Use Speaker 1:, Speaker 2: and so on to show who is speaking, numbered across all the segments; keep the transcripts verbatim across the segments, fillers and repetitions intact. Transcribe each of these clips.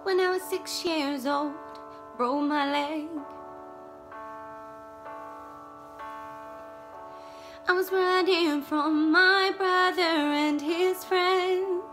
Speaker 1: when I was six years old, broke my leg. I was running from my brother and his friends.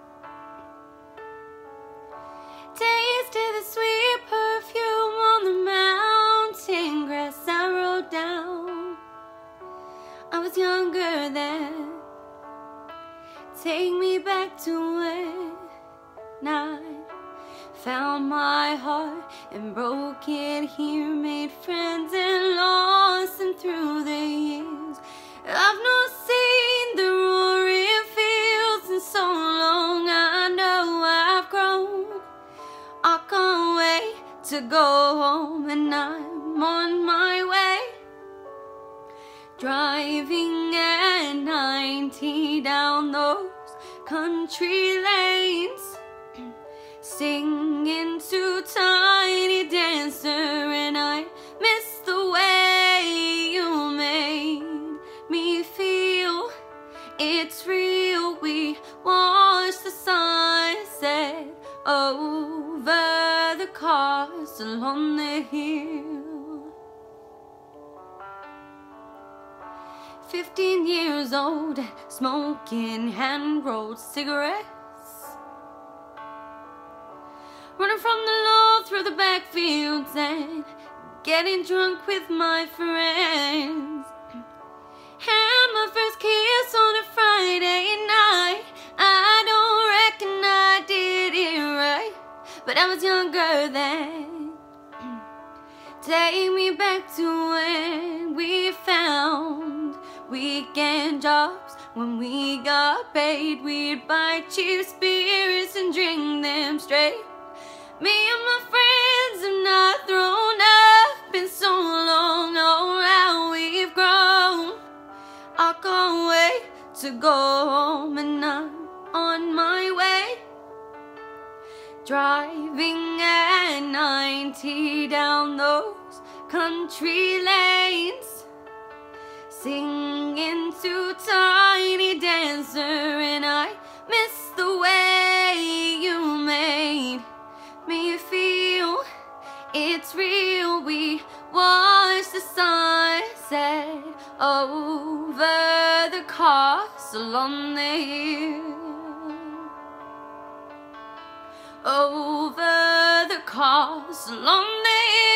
Speaker 1: Tasted the sweet perfume on the mountain grass I rode down. I was younger then. Take me back to when I found my heart and broke it here, made friends and lost them through the years. I've not seen the roaring fields in so long. I know I've grown. I can't wait to go home, and I'm on my way, driving at ninety down those country lanes, singing to Tiny Dancer, and I miss the way you made me feel. It's real. We watch the sunset over the castle on the hill. Fifteen years old, smoking hand-rolled cigarettes, running from the law through the backfields and getting drunk with my friends. Had my first kiss on a Friday night. I don't reckon I did it right, but I was younger then. Take me back to when we found weekend jobs. When we got paid, we'd buy cheap spirits and drink them straight. Me and my friends have not thrown up in so long. Oh, how we've grown. I can't wait to go home, and I'm on my way, driving at ninety down those country lanes, singing to Tiny Dancer, and I miss the way you made me feel. It's real. We watch the sunset over the castle on the hill, over the castle on the hill.